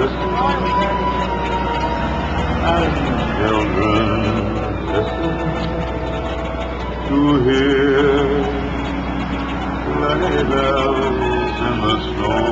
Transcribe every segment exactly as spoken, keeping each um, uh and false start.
listen, and children listen to hear sleigh bells in the snow.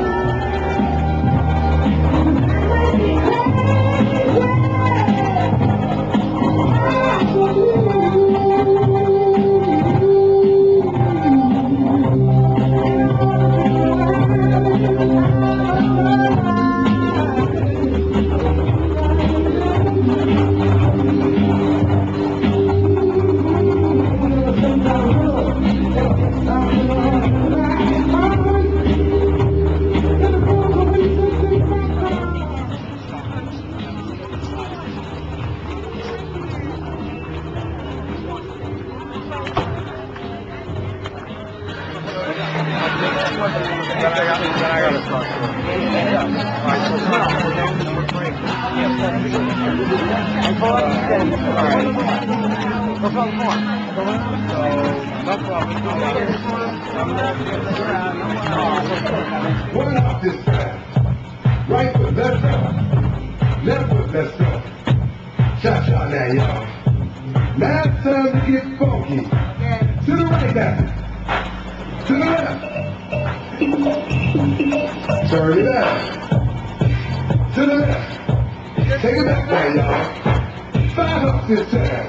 One up this time. Right foot, left foot. Left foot, left foot. Cha-cha now, y'all. Now it's time to get funky. To the right now. To the left. Turn it out. To the left. Take it back now, y'all. Five up this time.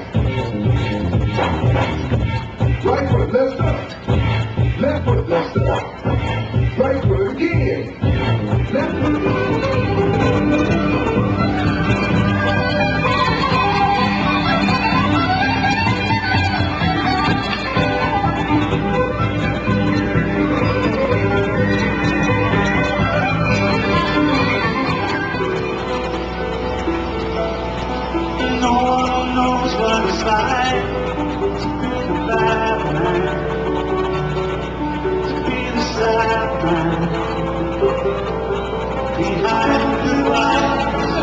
Right foot, left foot. Left foot, left foot. Right foot again. Left foot. No one knows what it's like to be the bad man, to be the sad man, behind the lines.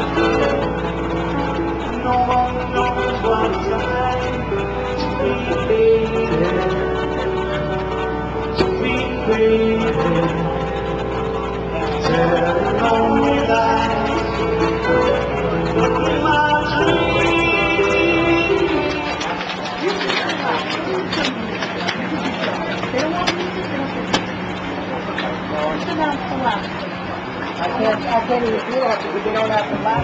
No one knows what it's like to be baby, to be baby, tell the lonely lies. Look at my dreams. I can't, I can't even feel it because they don't have to laugh.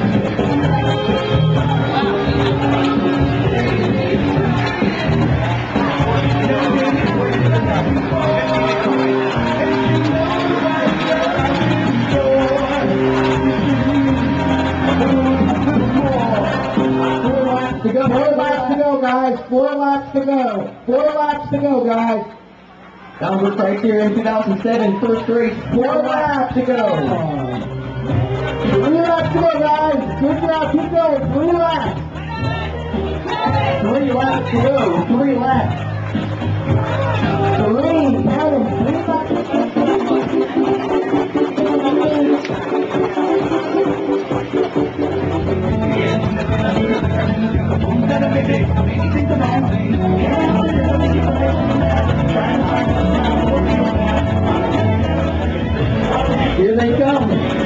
To go, four laps to go, guys. Four laps to go. Four laps to go, guys. Bound Brook Criterium two thousand seven, first race. Four laps to go. Three laps to go, guys. Good job. Keep going. Three laps. Three laps to go. Three laps. Three. Count them. Three laps to Here they come.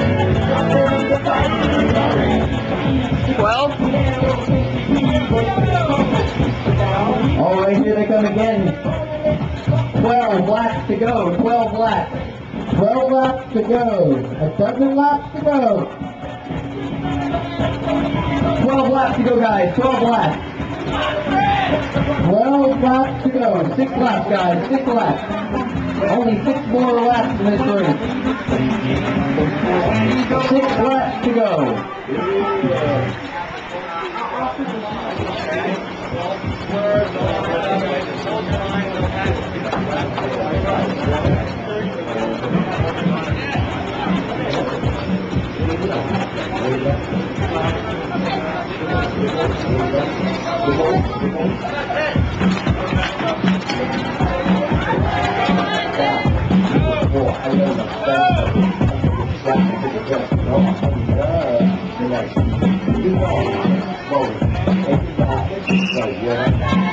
Twelve. All right, here they come again. Twelve laps to go. Twelve laps. Twelve laps to go. A dozen laps to go. Twelve laps to go, guys. Twelve laps. Twelve laps to go. Six laps, guys. Six laps. Only six more laps in this race. Six laps to go. Yeah.